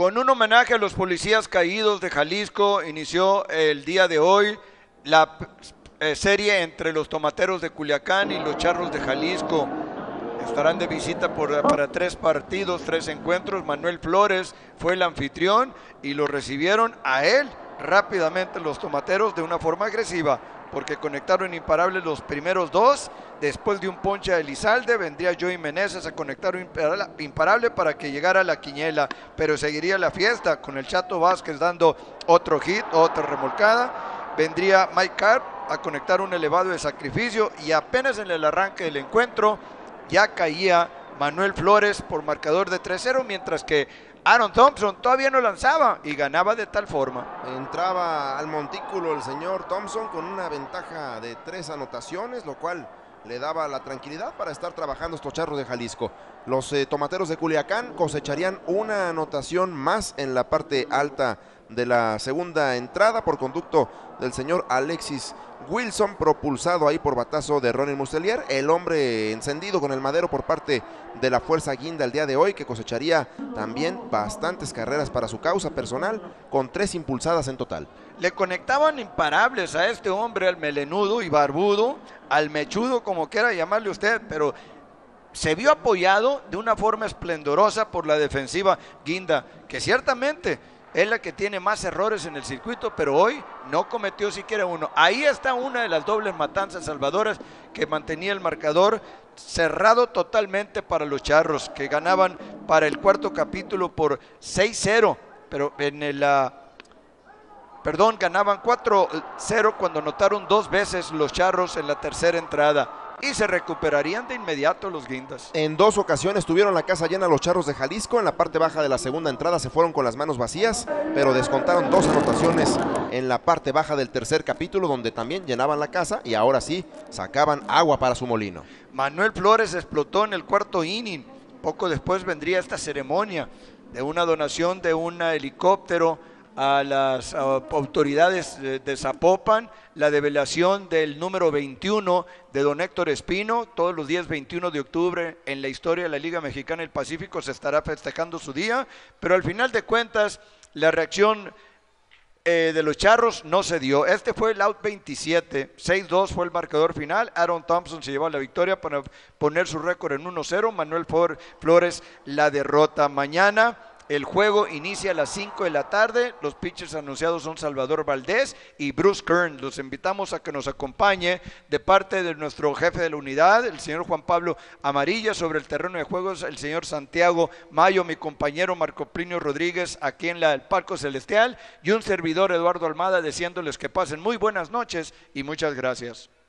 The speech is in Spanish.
Con un homenaje a los policías caídos de Jalisco, inició el día de hoy la serie entre los Tomateros de Culiacán y los Charros de Jalisco. Estarán de visita para 3 partidos, 3 encuentros. Manuel Flores fue el anfitrión y lo recibieron a él rápidamente los Tomateros de una forma agresiva, porque conectaron imparables los primeros 2. Después de un ponche a Elizalde, vendría Joey Meneses a conectar un imparable para que llegara la quiniela, pero seguiría la fiesta con el Chato Vázquez dando otro hit, otra remolcada. Vendría Mike Carp a conectar un elevado de sacrificio y apenas en el arranque del encuentro ya caía Manuel Flores por marcador de 3-0, mientras que Aaron Thompson todavía no lanzaba y ganaba de tal forma. Entraba al montículo el señor Thompson con una ventaja de 3 anotaciones, lo cual le daba la tranquilidad para estar trabajando estos Charros de Jalisco. Los Tomateros de Culiacán cosecharían una anotación más en la parte alta de la segunda entrada por conducto del señor Alexis Wilson, propulsado ahí por batazo de Ronnie Muselier, el hombre encendido con el madero por parte de la Fuerza Guinda el día de hoy, que cosecharía también bastantes carreras para su causa personal, con 3 impulsadas en total. Le conectaban imparables a este hombre, al melenudo y barbudo, al mechudo, como quiera llamarle usted, pero se vio apoyado de una forma esplendorosa por la defensiva Guinda, que ciertamente es la que tiene más errores en el circuito, pero hoy no cometió siquiera uno. Ahí está una de las dobles matanzas salvadoras que mantenía el marcador cerrado totalmente para los Charros, que ganaban para el cuarto capítulo por 6-0, pero ganaban 4-0 cuando anotaron 2 veces los Charros en la tercera entrada. Y se recuperarían de inmediato los Guindas. En 2 ocasiones tuvieron la casa llena los Charros de Jalisco. En la parte baja de la segunda entrada se fueron con las manos vacías, pero descontaron 2 anotaciones en la parte baja del tercer capítulo, donde también llenaban la casa y ahora sí sacaban agua para su molino. Manuel Flores explotó en el cuarto inning. Poco después vendría esta ceremonia de una donación de un helicóptero a las autoridades de Zapopan, la develación del número 21 de don Héctor Espino. Todos los días 21 de octubre en la historia de la Liga Mexicana del Pacífico se estará festejando su día, pero al final de cuentas la reacción de los Charros no se dio. Este fue el out 27, 6-2 fue el marcador final. Aaron Thompson se llevó la victoria para poner su récord en 1-0, Manuel Flores la derrota. Mañana el juego inicia a las 5 de la tarde. Los pitchers anunciados son Salvador Valdés y Bruce Kern. Los invitamos a que nos acompañe de parte de nuestro jefe de la unidad, el señor Juan Pablo Amarilla. Sobre el terreno de juegos, el señor Santiago Mayo, mi compañero Marco Plinio Rodríguez aquí en el Palco Celestial, y un servidor Eduardo Almada, deseándoles que pasen muy buenas noches y muchas gracias.